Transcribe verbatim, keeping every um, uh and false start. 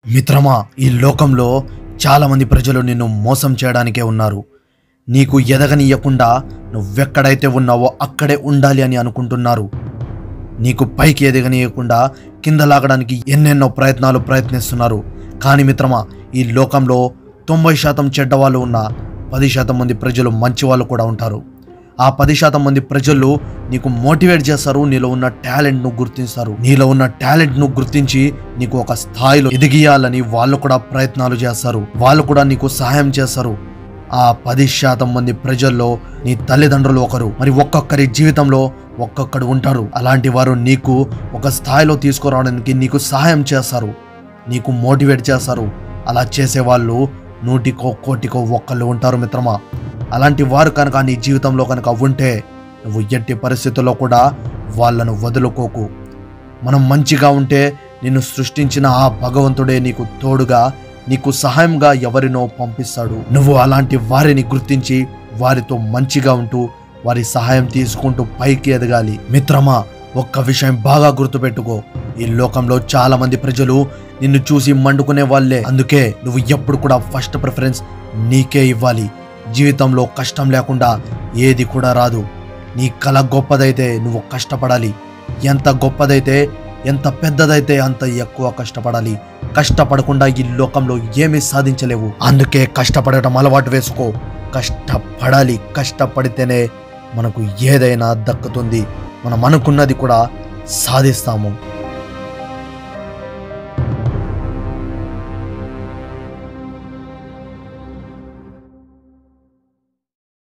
మిత్రమా, ఈ లోకంలో చాలా మంది ప్రజలు నిన్ను మోసం చేయడానికే ఉన్నారు. నీకు ఎదగనియకుండా నువ్వెక్కడైతే ఉన్నావో అక్కడే ఉండాలి అని అనుకుంటున్నారు. నీకు పైకి ఎదగనీయకుండా కింద లాగడానికి ఎన్నెన్నో ప్రయత్నాలు ప్రయత్నిస్తున్నారు. కానీ మిత్రమా, ఈ లోకంలో తొంభై శాతం చెడ్డవాళ్ళు ఉన్న పది శాతం మంది ప్రజలు మంచి వాళ్ళు కూడా ఉంటారు. ఆ పది శాతం మంది ప్రజలు నీకు మోటివేట్ చేస్తారు, నీలో ఉన్న టాలెంట్ను గుర్తిస్తారు. నీలో ఉన్న టాలెంట్ను గుర్తించి నీకు ఒక స్థాయిలో ఎదిగియాలని వాళ్ళు కూడా ప్రయత్నాలు చేస్తారు. వాళ్ళు కూడా నీకు సహాయం చేస్తారు. ఆ పది శాతం మంది ప్రజల్లో నీ తల్లిదండ్రులు ఒకరు, మరి ఒక్కొక్కరి జీవితంలో ఒక్కొక్కడు ఉంటారు. అలాంటి వారు నీకు ఒక స్థాయిలో తీసుకురావడానికి నీకు సహాయం చేస్తారు, నీకు మోటివేట్ చేస్తారు. అలా చేసేవాళ్ళు నూటికో కోటికో ఒక్కళ్ళు ఉంటారు మిత్రమా. అలాంటి వారు కనుక నీ జీవితంలో కనుక ఉంటే నువ్వు ఎట్టి పరిస్థితుల్లో కూడా వాళ్ళను వదులుకోకు. మనం మంచిగా ఉంటే నిన్ను సృష్టించిన ఆ భగవంతుడే నీకు తోడుగా నీకు సహాయంగా ఎవరినో పంపిస్తాడు. నువ్వు అలాంటి వారిని గుర్తించి వారితో మంచిగా ఉంటూ వారి సహాయం తీసుకుంటూ పైకి ఎదగాలి. మిత్రమా, ఒక్క విషయం బాగా గుర్తుపెట్టుకో, ఈ లోకంలో చాలా మంది ప్రజలు నిన్ను చూసి మండుకునే వాళ్ళే. అందుకే నువ్వు ఎప్పుడు కూడా ఫస్ట్ ప్రిఫరెన్స్ నీకే ఇవ్వాలి. జీవితంలో కష్టం లేకుండా ఏది కూడా రాదు. నీ కళ గొప్పదైతే నువ్వు కష్టపడాలి. ఎంత గొప్పదైతే ఎంత పెద్దదైతే అంత ఎక్కువ కష్టపడాలి. కష్టపడకుండా ఈ లోకంలో ఏమీ సాధించలేవు. అందుకే కష్టపడటం అలవాటు వేసుకో. కష్టపడాలి. కష్టపడితేనే మనకు ఏదైనా దక్కుతుంది. మనం అనుకున్నది కూడా సాధిస్తాము.